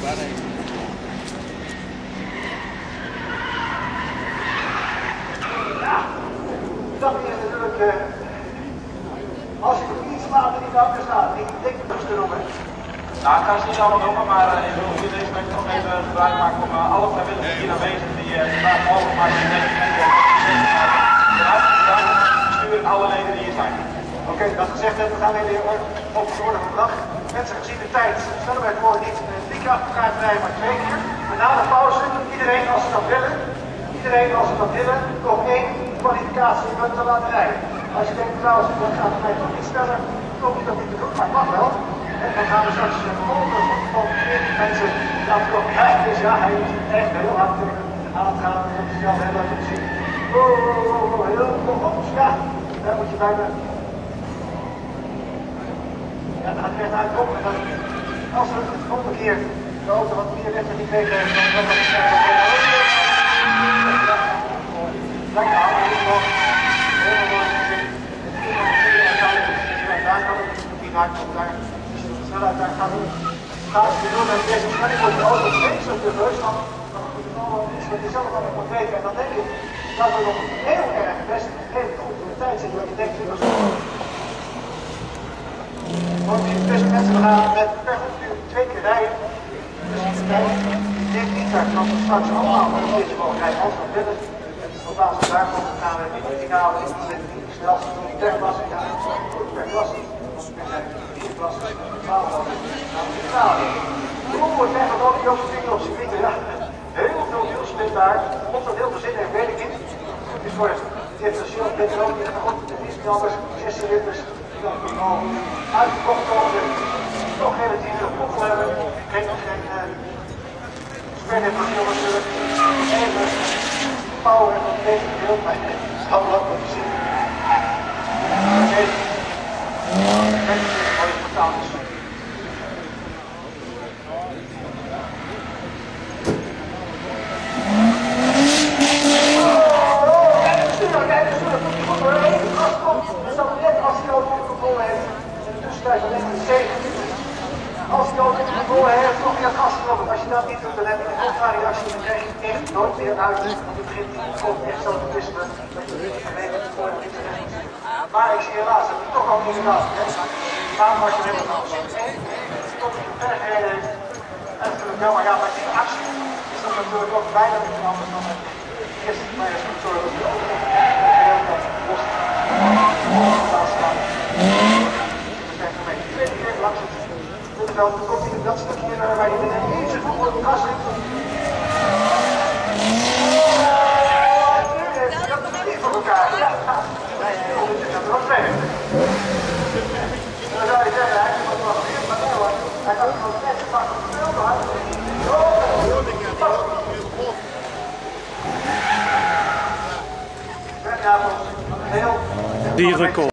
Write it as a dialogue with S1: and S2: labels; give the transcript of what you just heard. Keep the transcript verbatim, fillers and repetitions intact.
S1: Dat is natuurlijk, uh, als je nog iets laat in die auto staat, ik denk dat het erom is.
S2: Nou, ik ga ze niet allemaal noemen, maar uh, ik wil hier deze week nog even gebruik maken om uh, alle vrijwilligers hier aanwezig die uh, vandaag mogelijk maken in deze week sturen alle leden die hier zijn.
S1: Oké, okay, dat gezegd hebben, we gaan weer op de orde van de dag. Mensen, gezien de tijd, stellen wij voor niet drie keer achter elkaar te rijden, maar twee keer. Maar na de pauze, iedereen als ze dat willen, iedereen als ze dat willen, nog één kwalificatie te laten rijden. Als je denkt trouwens, dat gaat het mij toch niet stellen, dan hoef je dat niet te doen, maar het mag wel. En dan gaan we straks volgende van mensen laten komen. Ja, dus ja, hij is echt heel hard aan het gaan, dat is wel heel leuk om te zien. Oh, oh, oh, oh, heel goed, ja, daar moet je bijna. Ja, dan gaat hij echt naar het kop. En dan, als we de volgende keer de auto wat meer recht niet kregen, dan kan dat niet lekker houden, in ieder geval. Helemaal mooi gezien. Daar kan het niet naar komen, daar is de snelheid, daar gaat het. Gaat het doen met deze spanning, wordt de auto steeds op de reus van. Dan moet je allemaal iets wat je zelf allemaal moet weten. En dan denk ik dat we nog heel erg best heel goed in de tijd zitten, wat je denkt, dat is want beste mensen, we gaan met per uur twee keer rijden. Dus in de tijd, ik denk niet dat we straks allemaal een beetje mogen rijden als we willen. Op basis daarvan gaan we in de finale in de snelste per klasse gaan. Per klasse. Er zijn vier klassen, twaalf klassen. Nou, de finale. Oeh, het zijn gewoon die ook dingen op circuiten. Ja, heel veel wielsplit daar. Of dat heel veel zin heeft, weet ik niet. Het is voor het differentieel petrol in de grond. Het is niet anders, zes cilinders. Al uitgekocht worden, toch relatief veel poppel hebben, geen geen sperdifferentieel natuurlijk, even power en dat deze deel, maar het is gewoon wat te zien. Deze, deze is wat het totaal is. Als je ook het gevoel hebt, nog meer gas erop. Als je dat niet doet, dan heb je een contrareactie. Dan krijg je echt nooit meer uit. Want het begint komt echt zo te wisselen. Dat je niet geweten hebt voor het internet. Maar ik zie helaas dat het toch al inderdaad. Waarom was je helemaal anders? Tot je ver gereden heeft. En natuurlijk wel, maar ja, bij die actie is dat natuurlijk ook bijna niet anders dan het eerste bij de sculptuur. Dat je ook nog heel dat los laat staan. Dan krijg je een beetje tweede keer langs het. Dan komt hij in dat stukje waar je met een goed op de gas zit. Dat is niet voor elkaar. Ja, nee, dit gaat er ook mee. Dan zou je zeggen, hij heeft wat meer, maar nee hoor. Hij gaat gewoon net zo vaak op de veld, maar hij heeft een heel...
S3: Die record.